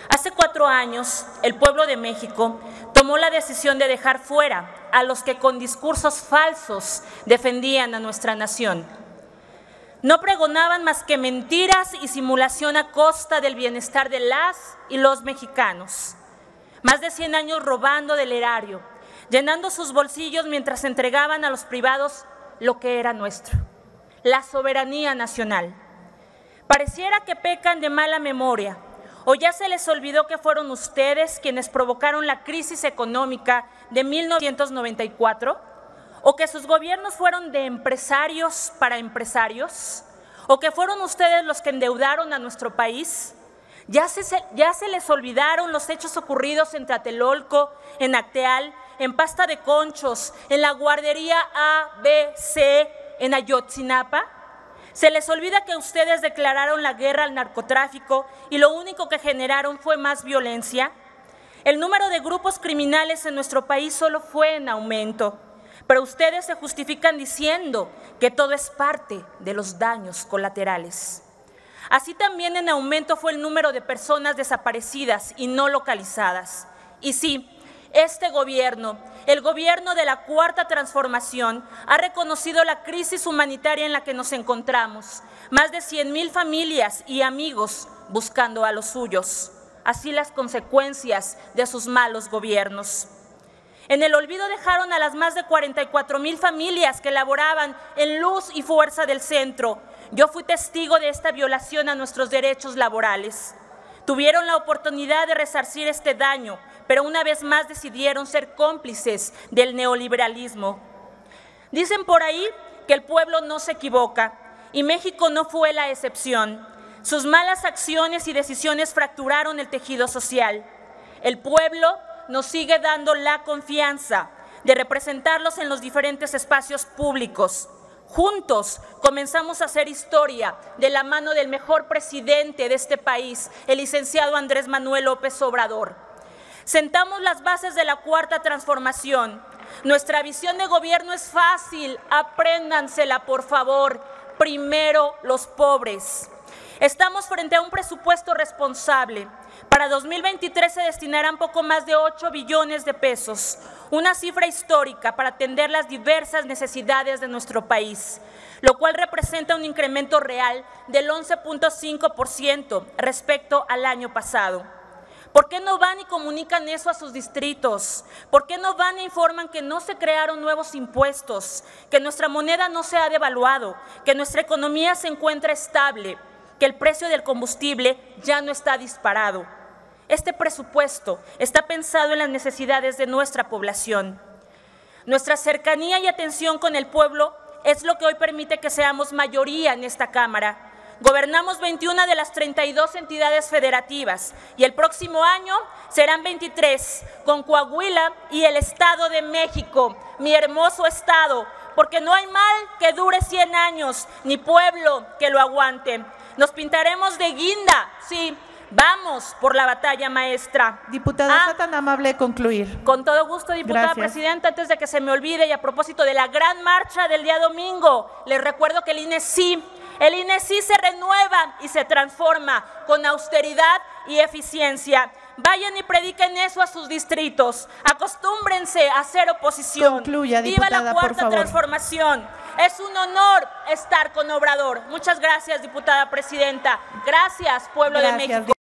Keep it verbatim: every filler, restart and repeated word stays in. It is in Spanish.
Hace cuatro años, el pueblo de México tomó la decisión de dejar fuera a los que con discursos falsos defendían a nuestra nación. No pregonaban más que mentiras y simulación a costa del bienestar de las y los mexicanos. Más de cien años robando del erario, llenando sus bolsillos mientras entregaban a los privados lo que era nuestro, la soberanía nacional. Pareciera que pecan de mala memoria, o ya se les olvidó que fueron ustedes quienes provocaron la crisis económica de mil novecientos noventa y cuatro, o que sus gobiernos fueron de empresarios para empresarios, o que fueron ustedes los que endeudaron a nuestro país. Ya se, ya se les olvidaron los hechos ocurridos en Tlatelolco, en Acteal, en Pasta de Conchos, en la guardería A, B, C, en Ayotzinapa. Se les olvida que ustedes declararon la guerra al narcotráfico y lo único que generaron fue más violencia. El número de grupos criminales en nuestro país solo fue en aumento, pero ustedes se justifican diciendo que todo es parte de los daños colaterales. Así también en aumento fue el número de personas desaparecidas y no localizadas. Y sí, este gobierno, el gobierno de la Cuarta Transformación, ha reconocido la crisis humanitaria en la que nos encontramos. Más de cien mil familias y amigos buscando a los suyos. Así las consecuencias de sus malos gobiernos. En el olvido dejaron a las más de cuarenta y cuatro mil familias que laboraban en Luz y Fuerza del Centro. Yo fui testigo de esta violación a nuestros derechos laborales. Tuvieron la oportunidad de resarcir este daño, pero una vez más decidieron ser cómplices del neoliberalismo. Dicen por ahí que el pueblo no se equivoca, y México no fue la excepción. Sus malas acciones y decisiones fracturaron el tejido social. El pueblo nos sigue dando la confianza de representarlos en los diferentes espacios públicos. Juntos comenzamos a hacer historia de la mano del mejor presidente de este país, el licenciado Andrés Manuel López Obrador. Sentamos las bases de la Cuarta Transformación. Nuestra visión de gobierno es fácil, apréndansela por favor. Primero los pobres. Estamos frente a un presupuesto responsable. Para dos mil veintitrés se destinarán poco más de ocho billones de pesos, una cifra histórica para atender las diversas necesidades de nuestro país, lo cual representa un incremento real del once punto cinco por ciento respecto al año pasado. ¿Por qué no van y comunican eso a sus distritos? ¿Por qué no van e informan que no se crearon nuevos impuestos, que nuestra moneda no se ha devaluado, que nuestra economía se encuentra estable, que el precio del combustible ya no está disparado? Este presupuesto está pensado en las necesidades de nuestra población. Nuestra cercanía y atención con el pueblo es lo que hoy permite que seamos mayoría en esta Cámara. Gobernamos veintiuna de las treinta y dos entidades federativas y el próximo año serán veintitrés, con Coahuila y el Estado de México, mi hermoso estado, porque no hay mal que dure cien años, ni pueblo que lo aguante. Nos pintaremos de guinda, sí, vamos por la batalla maestra. Diputada, ah, sea tan amable de concluir. Con todo gusto, diputada Gracias. presidenta, antes de que se me olvide y a propósito de la gran marcha del día domingo, les recuerdo que el I N E sí, el I N E sí se renueva y se transforma con austeridad y eficiencia. Vayan y prediquen eso a sus distritos. Acostúmbrense a hacer oposición. Concluya, Viva diputada, la por Cuarta favor. Transformación. Es un honor estar con Obrador. Muchas gracias, diputada presidenta. Gracias, pueblo Gracias, de México.